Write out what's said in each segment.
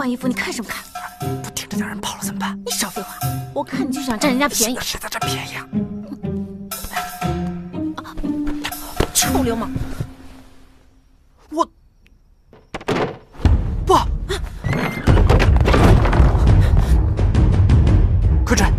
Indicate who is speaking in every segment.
Speaker 1: 换衣服，你看什么看？
Speaker 2: 不听着让人跑了怎么办？
Speaker 1: 你少废话！我看你就想占人家便宜。
Speaker 2: 谁在占便宜啊？
Speaker 1: 臭流氓！
Speaker 2: 我不，快追！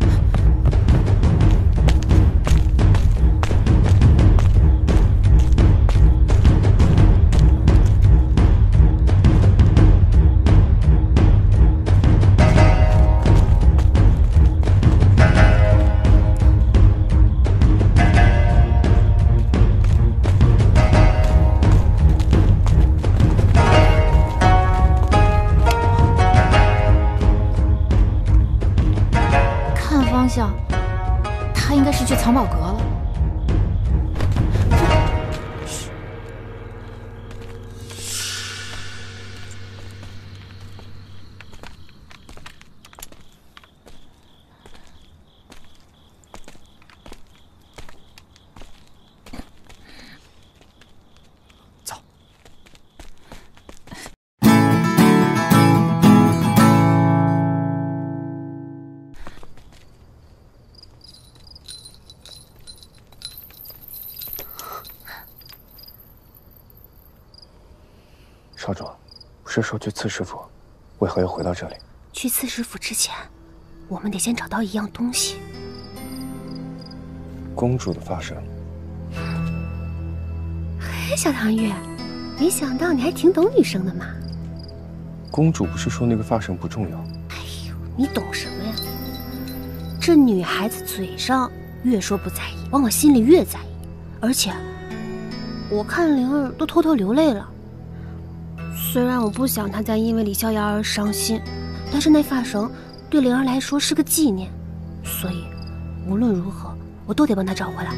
Speaker 1: 他应该是去藏宝阁了。
Speaker 2: 走。
Speaker 3: 少主，不是说去刺史府，为何又回到这里？
Speaker 4: 去刺史府之前，我们得先找到一样东西。
Speaker 3: 公主的发绳。
Speaker 4: 嘿，小唐月，没想到你还挺懂女生的嘛。
Speaker 3: 公主不是说那个发绳不重要？
Speaker 4: 哎呦，你懂什么呀？这女孩子嘴上越说不在意，往往心里越在意。而且，我看灵儿都偷偷流泪了。虽然我不想她再因为李逍遥而伤心，但是那发绳对灵儿来说是个纪念，所以无论如何我都得帮她找回来。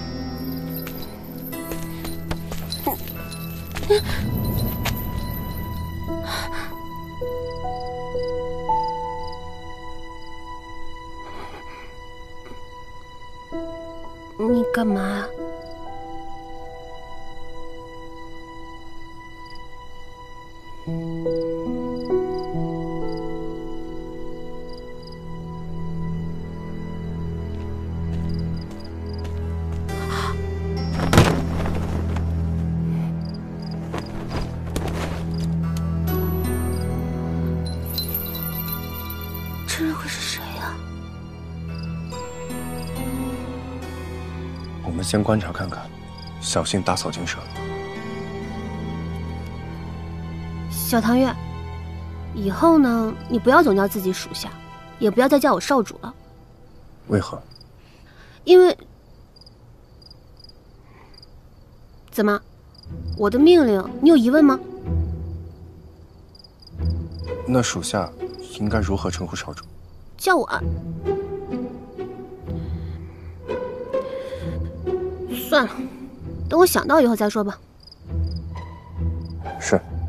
Speaker 4: 你干嘛？这人会是谁呀？
Speaker 3: 我们先观察看看，小心打草惊蛇。
Speaker 4: 小唐月，以后呢，你不要总叫自己属下，也不要再叫我少主了。
Speaker 3: 为何？
Speaker 4: 因为……怎么？我的命令你有疑问吗？
Speaker 3: 那属下应该如何称呼少主？
Speaker 4: 叫我……算了，等我想到以后再说吧。
Speaker 3: 是。